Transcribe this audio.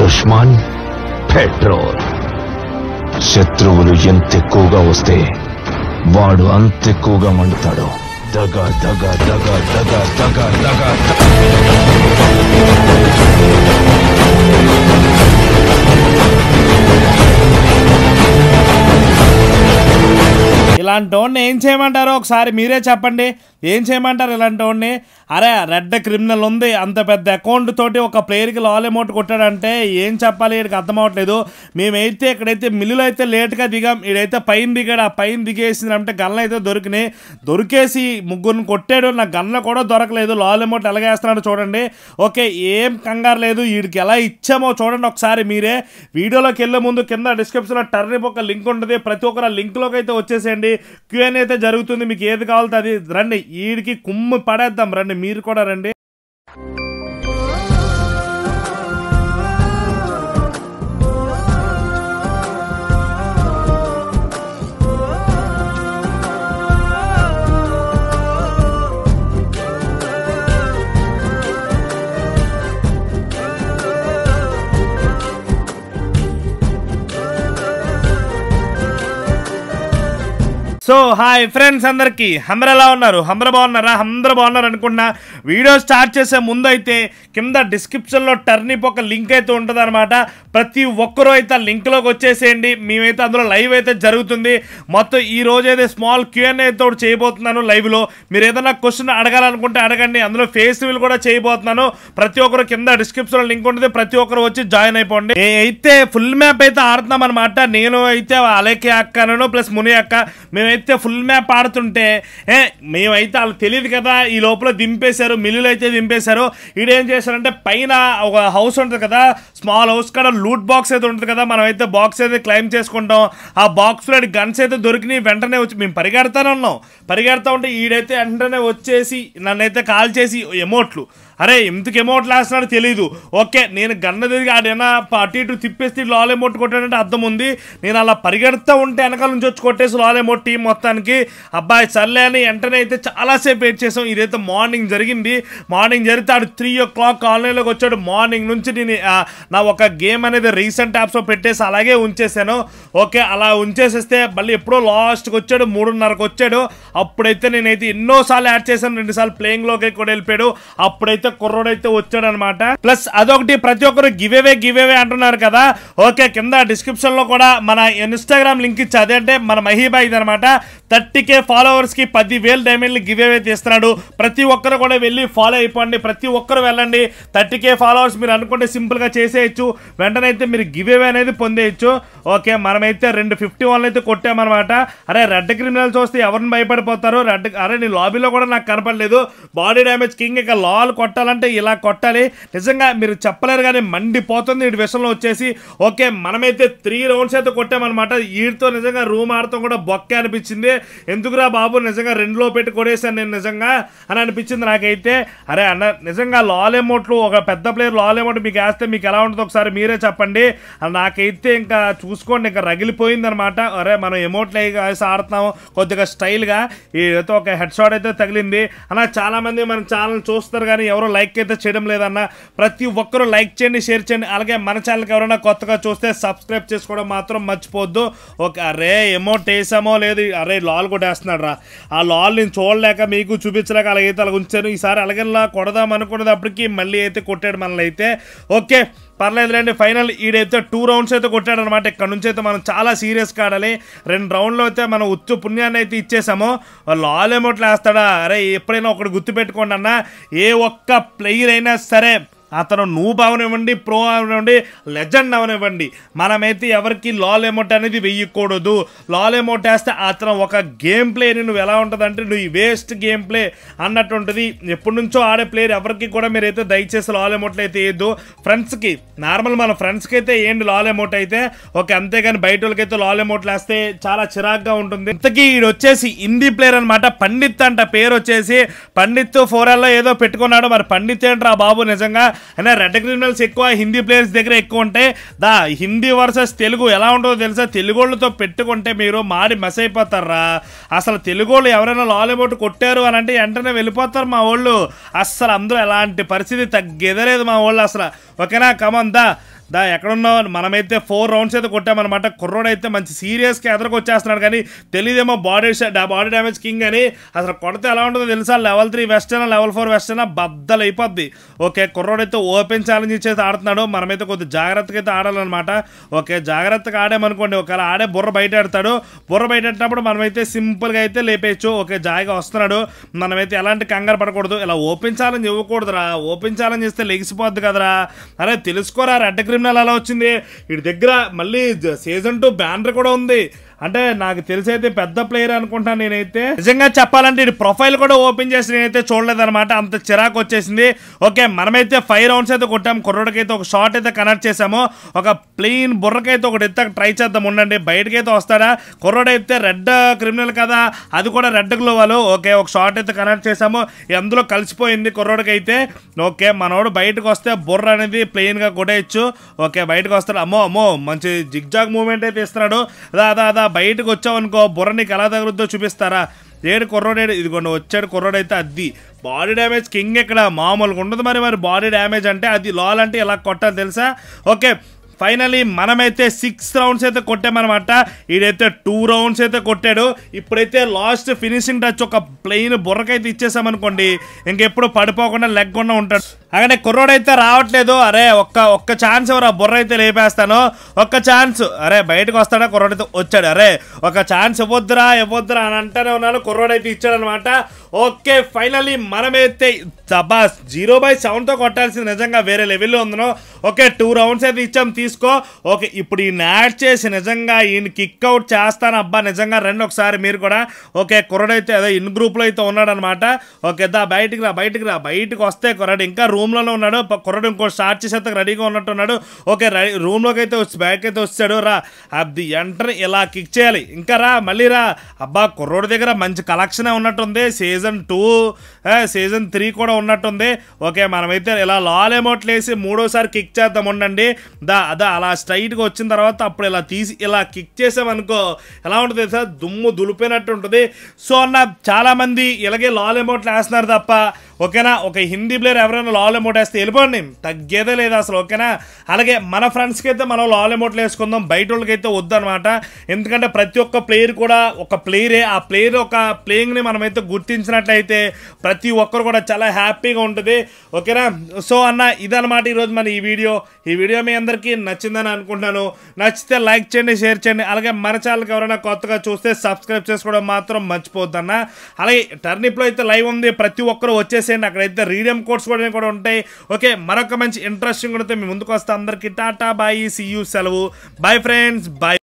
Dushman petrol. శత్రువులు ఎంత ఎక్కువగా వస్తే వాడు అంత ఎక్కువగా మండుతాడు. దగా దగా దగా దగా దగా దగా. ఇలాంటి వాడిని ఏం చేయమంటారో ఒకసారి మీరే చెప్పండి. ఏం చేయమంటారు ఇలాంటి వాడిని? అరే రెడ్ క్రిమినల్ ఉంది, అంత పెద్ద అకౌంట్ తోటి ఒక ప్లేయర్కి లాల్ అమౌంట్ కొట్టాడంటే ఏం చెప్పాలి? వీడికి అర్థం అవ్వట్లేదు. మేమైతే ఇక్కడైతే మిల్లులో అయితే లేట్గా దిగాం, వీడైతే పైన దిగాడు. ఆ పైన దిగేసిందంటే గన్లు అయితే దొరికినాయి. దొరికేసి ముగ్గురిని కొట్టాడు. నా గన్లు కూడా దొరకలేదు. లాల్ అమౌంట్ ఎలాగేస్తున్నాడు చూడండి. ఓకే, ఏం కంగారు లేదు. వీడికి ఎలా ఇచ్చామో చూడండి ఒకసారి మీరే. వీడియోలోకి వెళ్ళే ముందు కింద డిస్క్రిప్షన్లో టర్నిప్ ఒక లింక్ ఉంటుంది. ప్రతి ఒక్కరు లింక్లోకి అయితే వచ్చేసేయండి. Q&A అయితే జరుగుతుంది. మీకు ఏది కావాలో అది రండి. వీడికి కుమ్ము పడేద్దాం రండి. మీరు కూడా రండి. సో హాయ్ ఫ్రెండ్స్ అందరికీ, అందరు ఎలా ఉన్నారు? అందరూ బాగున్నారా? అందరూ బాగున్నారు అనుకున్నా. వీడియో స్టార్ట్ చేసే ముందు అయితే కింద డిస్క్రిప్షన్లో టర్నిప్ ఒక లింక్ అయితే ఉంటుంది అనమాట. ప్రతి ఒక్కరూ అయితే ఆ లింక్లోకి వచ్చేసేయండి. మేమైతే అందులో లైవ్ అయితే జరుగుతుంది. మొత్తం ఈ రోజు అయితే స్మాల్ Q&A అయితే ఒకటి చేయబోతున్నాను లైవ్లో. మీరు ఏదైనా క్వశ్చన్ అడగాలనుకుంటే అడగండి. అందులో ఫేస్ రివీల్ కూడా చేయబోతున్నాను. ప్రతి ఒక్కరు కింద డిస్క్రిప్షన్లో లింక్ ఉంటుంది. ప్రతి ఒక్కరు వచ్చి జాయిన్ అయిపోండి. అయితే ఫుల్ మ్యాప్ అయితే ఆడుతున్నాం అనమాట. నేను అయితే అలేకే అక్కను ప్లస్ ముని అక్క మేమైతే ఫుల్ మ్యాప్ ఆడుతుంటే మేమైతే వాళ్ళు తెలియదు కదా, ఈ లోపల దింపేశారు. మిల్లులు అయితే దింపేశారు. ఈడేం చేశారంటే పైన ఒక హౌస్ ఉంటుంది కదా, స్మాల్ హౌస్ కాడ లూట్ బాక్స్ అయితే ఉంటుంది కదా, మనం అయితే బాక్స్ అయితే క్లైమ్ చేసుకుంటాం. ఆ బాక్స్లో గన్స్ అయితే దొరికినాయి. వెంటనే వచ్చి మేము పరిగెడతా ఉంటే ఈడైతే వెంటనే వచ్చేసి నన్నైతే కాల్ చేసి ఎమోట్లు, అరే ఎందుకు ఎమౌంట్ వేస్తున్నాడో తెలియదు. ఓకే, నేను గన్న తిరిగి ఆడైనా అటు ఇటు తిప్పేసి లాల్ అమౌంట్ కొట్టాడంటే అర్థం ఉంది. నేను అలా పరిగెడుతూ ఉంటే వెనకాల నుంచి వచ్చి కొట్టేసి లాల్ అమౌంట్ టీం మొత్తానికి. అబ్బాయి సర్లే అని వెంటనే అయితే చాలాసేపు వెయిట్ చేసాం. ఇదైతే మార్నింగ్ జరిగింది. మార్నింగ్ జరిగితే ఆడు 3 o'clock ఆన్లైన్లోకి వచ్చాడు. మార్నింగ్ నుంచి నేను నా ఒక గేమ్ అనేది రీసెంట్ యాప్స్లో పెట్టేసి అలాగే ఉంచేసాను. ఓకే, అలా ఉంచేసేస్తే మళ్ళీ ఎప్పుడో లాస్ట్కి వచ్చాడు, 3:30కి వచ్చాడు. అప్పుడైతే నేనైతే ఎన్నోసార్లు యాడ్ చేశాను. 2 సార్లు ప్లేయింగ్లోకి కూడా వెళ్ళిపోయాడు. అప్పుడైతే కుర్రోడైతే వచ్చాడు అనమాట. ప్లస్ అదొకటి, ప్రతి ఒక్కరు గివ్ అవే అంటున్నారు కదా. ఓకే, కింద డిస్క్రిప్షన్ లో కూడా మన ఇన్స్టాగ్రామ్ లింక్ ఇచ్చి, అదేంటే మన మహీబా ఇదనమాట. 30K ఫాలోవర్స్ కి 10,000 డైమండ్లు గివ్ అవే చేస్తున్నాడు. ప్రతి ఒక్కరు కూడా వెళ్ళి ఫాలో అయిపోండి. ప్రతి ఒక్కరు వెళ్ళండి. 30K ఫాలోవర్స్ మీరు అనుకుంటే సింపుల్ గా చేసేయచ్చు. వెంటనే అయితే మీరు గివ్ అవే అనేది పొందేయచ్చు. ఓకే, మనమైతే 251 అయితే కొట్టామన్నమాట. అరే రెడ్ క్రిమినల్స్ వస్తే ఎవరిని భయపడిపోతారు? అరే నీ లాబీలో కూడా నాకు కనపడలేదు. బాడీ డ్యామేజ్ కింగ్ ఇక లాల్ కొట్టాలంటే ఇలా కొట్టాలి. నిజంగా మీరు చెప్పలేరు కానీ మండిపోతుంది ఈ విషయంలో వచ్చేసి. ఓకే, మనమైతే 3 రౌండ్స్ అయితే కొట్టామన్నమాట. వీటితో నిజంగా రూమ్ ఆడతాం కూడా బొక్కే అనిపించింది. ఎందుకురా బాబు, నిజంగా 2లో పెట్టి కొడేసాను నేను నిజంగా అని అనిపించింది నాకైతే. అరే అన్న, నిజంగా లాల్ అమౌంట్లు ఒక పెద్ద ప్లేయర్ లాల్ అమౌంట్ మీకు వేస్తే మీకు ఎలా ఉంటుందో ఒకసారి మీరే చెప్పండి. నాకైతే ఇంకా చూసుకోండి, ఇంకా రగిలిపోయింది అనమాట. అరే మనం ఎమౌంట్లు వేసి ఆడుతున్నాము కొద్దిగా స్టైల్గా. ఏదో ఒక హెడ్ షాట్ అయితే తగిలింది అన్న. చాలా మంది మన ఛానల్ చూస్తారు కానీ ఎవరో లైక్ అయితే చేయడం లేదన్న. ప్రతి ఒక్కరూ లైక్ చేయండి, షేర్ చేయండి. అలాగే మన ఛానల్కి ఎవరైనా కొత్తగా చూస్తే సబ్స్క్రైబ్ చేసుకోవడం మాత్రం మర్చిపోద్దు. ఓకే, అరే అమౌంట్ వేసామో లేదు, అరే లాల్ కూడా వేస్తున్నాడు రా. ఆ లాల్ నేను చూడలేక మీకు చూపించలేక అలాగైతే అలా ఉంచాను. ఈసారి అలాగేలా కొడదాం అనుకునేటప్పటికి మళ్ళీ అయితే కొట్టాడు మనల్ని అయితే. ఓకే పర్లేదులేండి. ఫైనల్ ఈడైతే 2 రౌండ్స్ అయితే కొట్టాడు అనమాట. ఇక్కడ నుంచి అయితే మనం చాలా సీరియస్గా ఆడాలి. 2 రౌండ్లో అయితే మనం ఉచ్చు పుణ్యాన్ని అయితే ఇచ్చేసాము. లాల్ అమౌంట్లు వేస్తాడా? అరే ఎప్పుడైనా ఒకటి గుర్తుపెట్టుకోండి అన్న, ఏ ఒక్క ప్లేయర్ అయినా సరే, అతను నూబ్ అవనివ్వండి, ప్రో అవనివ్వండి, లెజెండ్ అవనివ్వండి, మనమైతే ఎవరికి లాల్ అమౌంట్ అనేది వెయ్యకూడదు. లాల్ అమౌంట్ వేస్తే అతను ఒక గేమ్ ప్లే నువ్వు ఎలా ఉంటుంది అంటే నువ్వు వేస్ట్ గేమ్ ప్లే అన్నట్టు ఉంటుంది. ఎప్పటి నుంచో ఆడే ప్లేయర్ ఎవరికి కూడా మీరైతే దయచేసి లాల్ అమౌంట్లు అయితే వేయద్దు. ఫ్రెండ్స్కి నార్మల్ మన ఫ్రెండ్స్కి అయితే ఏంటి లాల్ అమౌంట్ అయితే ఓకే, అంతేగాని బయట వాళ్ళకైతే లాల్ అమౌంట్లు వేస్తే చాలా చిరాగ్గా ఉంటుంది. ఇంతకీ ఈడు వచ్చేసి హిందీ ప్లేయర్ అనమాట. పండిత్ అంట పేరు వచ్చేసి. పండిత్ 4Lలో ఏదో పెట్టుకున్నాడు. మరి పండిత్ ఏంట్రా బాబు నిజంగా. అయినా రెడ్ క్రిమినల్స్ ఎక్కువ, హిందీ ప్లేయర్స్ దగ్గర ఎక్కువ ఉంటాయి. హిందీ వర్సెస్ తెలుగు ఎలా ఉంటుందో తెలుసా? తెలుగు వాళ్ళతో పెట్టుకుంటే మీరు మాడి మస్ అయిపోతారా. అసలు తెలుగు వాళ్ళు ఎవరైనా లాల్ అమౌంట్ కొట్టారు అని అంటే వెంటనే వెళ్ళిపోతారు మా వాళ్ళు. అస్సలు అందరూ ఎలాంటి పరిస్థితి తగ్గెదలేదు మా వాళ్ళు అసలు. ఓకేనా, కమందా దా ఎక్కడున్నావు మనమైతే 4 రౌండ్స్ అయితే కొట్టామన్నమాట కుర్రోడు అయితే మంచి సీరియస్గా ఎదరకు వచ్చేస్తున్నాడు కానీ తెలియదేమో బాడీ డ్యామేజ్ కింగ్ అని అసలు కొడితే ఎలా ఉంటుందో తెలుసా లెవెల్ 3 వెస్ట్ అయినా లెవెల్ 4 వెస్ట్ అయినా బద్దలు అయిపోద్ది ఓకే కుర్రోడు అయితే ఓపెన్ ఛాలెంజ్ ఇచ్చేసి ఆడుతున్నాడు మనమైతే కొద్దిగా జాగ్రత్తగా అయితే ఆడాలన్నమాట ఓకే జాగ్రత్తగా ఆడామనుకోండి ఒకవేళ ఆడే బుర్ర బయట ఆడతాడు బుర్ర బయట ఆడినప్పుడు మనమైతే సింపుల్గా అయితే లేపేయచ్చు ఓకే జాయిగా వస్తున్నాడు మనమైతే ఎలాంటి కంగారు పడకూడదు ఇలా ఓపెన్ ఛాలెంజ్ ఇవ్వకూడదురా ఓపెన్ ఛాలెంజ్ ఇస్తే లెగిసిపోద్ది కదరా అరే తెలుసుకోరా రెడ్ క్రిమినల్ అలా వచ్చింది వీడి దగ్గర మళ్ళీ సీజన్ 2 బ్యానర్ కూడా ఉంది అంటే నాకు తెలిసి అయితే పెద్ద ప్లేయర్ అనుకుంటాను నేనైతే నిజంగా చెప్పాలంటే ఇది ప్రొఫైల్ కూడా ఓపెన్ చేసి నేనైతే చూడలేదన్నమాట అంత చిరాకు వచ్చేసింది ఓకే మనమైతే 5 రౌండ్స్ అయితే కొట్టాము కుర్రోడికైతే ఒక షాట్ అయితే కనెక్ట్ చేసాము ఒక ప్లెయిన్ బుర్రకైతే ఒకటి ఎత్త ట్రై చేద్దాం ఉండండి బయటకైతే వస్తాడా కుర్రోడైతే రెడ్ క్రిమినల్ కదా అది కూడా రెడ్ గ్లోవాలు ఓకే ఒక షాట్ అయితే కనెక్ట్ చేసాము అందులో కలిసిపోయింది కుర్రోడికైతే ఓకే మనోడు బయటకు వస్తే బుర్ర అనేది ప్లెయిన్గా కొట్టేయచ్చు ఓకే బయటకు వస్తాడు అమ్మో మంచి జిగ్జాగ్ మూవ్మెంట్ అయితే ఇస్తున్నాడు దా బయటకు వచ్చావనుకో బుర్ర నీకు ఎలా తగులుద్దో చూపిస్తారా ఏడు కుర్రోడేడు ఇదిగోండి వచ్చాడు కుర్రోడైతే అది బాడీ డ్యామేజ్ కింగ్ ఇక్కడ మామూలుగా ఉండదు మరి బాడీ డ్యామేజ్ అంటే అది లాల్ అంటే ఇలా కొట్టాలి తెలుసా ఓకే ఫైనలీ మనమైతే 6 రౌండ్స్ అయితే కొట్టామన్నమాట ఈడైతే 2 రౌండ్స్ అయితే కొట్టాడు ఇప్పుడైతే లాస్ట్ ఫినిషింగ్ టచ్ ఒక ప్లెయిన్ బుర్రకైతే ఇచ్చేసామనుకోండి ఇంకెప్పుడు పడిపోకుండా లెగ్గకుండా ఉంటాడు అలాగే కుర్రోడైతే రావట్లేదు అరే ఒక్క ఛాన్స్ ఎవరు బుర్ర అయితే లేపేస్తాను ఒక్క ఛాన్స్ అరే బయటకు వస్తాడా కుర్రోడైతే వచ్చాడు అరే ఒక ఛాన్స్ ఇవ్వద్దురా అని అంటానే ఉన్నాను కుర్రోడైతే ఇచ్చాడనమాట ఓకే ఫైనలీ మనమైతే దబాస్ 0/7తో కొట్టాల్సింది నిజంగా వేరే లెవెల్లో ఉందనో ఓకే 2 రౌండ్స్ అయితే ఇచ్చాం తీసుకో ఓకే ఇప్పుడు ఈయన యాడ్ చేసి నిజంగా ఈయన కిక్ అవుట్ చేస్తాను అబ్బా నిజంగా రండి ఒకసారి మీరు కూడా ఓకే కుర్రోడైతే అదే ఇన్ గ్రూప్లో అయితే ఉన్నాడనమాట ఓకే దా బయటికి రా బయటకు వస్తే కుర్రాడు ఇంకా రూమ్లోనే ఉన్నాడు కుర్రాడు ఇంకో స్టార్ట్ చేసేందుకు రెడీగా ఉన్నట్టున్నాడు ఓకే రూమ్లోకి అయితే వచ్చి బ్యాక్ అయితే వచ్చాడు రా అది ఎంటర్ ఇలా కిక్ చేయాలి ఇంకా రా మళ్ళీ రా అబ్బా కుర్రోడి దగ్గర మంచి కలెక్షనే ఉన్నట్టుంది సీజన్ 2 సీజన్ 3 కూడా ఉన్నట్టుంది ఓకే మనమైతే ఇలా లాల్ ఎమోట్లు వేసి 3వసారి కిక్ చేద్దాం ఉండండి అదా అలా స్ట్రైట్గా వచ్చిన తర్వాత అప్పుడు ఇలా తీసి ఇలా కిక్ చేసామనుకో ఎలా ఉంటుంది సార్ దుమ్ము దులిపోయినట్టు ఉంటుంది సో అన్న చాలామంది ఇలాగే లాల్ ఎమోట్లు వేస్తున్నారు తప్ప ఓకేనా ఒక హిందీ ప్లేయర్ ఎవరైనా లాల్ ఎమోట్ వేస్తే వెళ్ళిపోండి తగ్గేదే లేదు అసలు ఓకేనా అలాగే మన ఫ్రెండ్స్కి అయితే మనం లాల్ ఎమోట్లు వేసుకుందాం బయట వాళ్ళకైతే వద్దనమాట ఎందుకంటే ప్రతి ఒక్క ప్లేయర్ కూడా ఒక ప్లేయరే ఆ ప్లేయర్ ఒక ప్లేయింగ్ని మనమైతే గుర్తించినట్లయితే ప్రతి ఒక్కరు కూడా చాలా హ్యాపీగా ఉంటుంది ఓకేనా సో అన్న ఇదన్నమాట ఈరోజు మన ఈ వీడియో మీ అందరికీ నచ్చిందని అనుకుంటున్నాను నచ్చితే లైక్ చేయండి షేర్ చేయండి అలాగే మన ఛానల్కి ఎవరైనా కొత్తగా చూస్తే సబ్స్క్రైబ్ చేసుకోవడం మాత్రం మర్చిపోద్దన్న అలాగే టర్నిప్లో అయితే లైవ్ ఉంది ప్రతి ఒక్కరు వచ్చేసేయండి అక్కడైతే రీడియం కోడ్స్ కూడా ఉంటాయి ఓకే మరొక మంచి ఇంట్రెస్టింగ్ ఉంటే మీ ముందుకు వస్తే అందరికీ టాటా బాయ్ సీ యూ సెలవు బాయ్ ఫ్రెండ్స్ బాయ్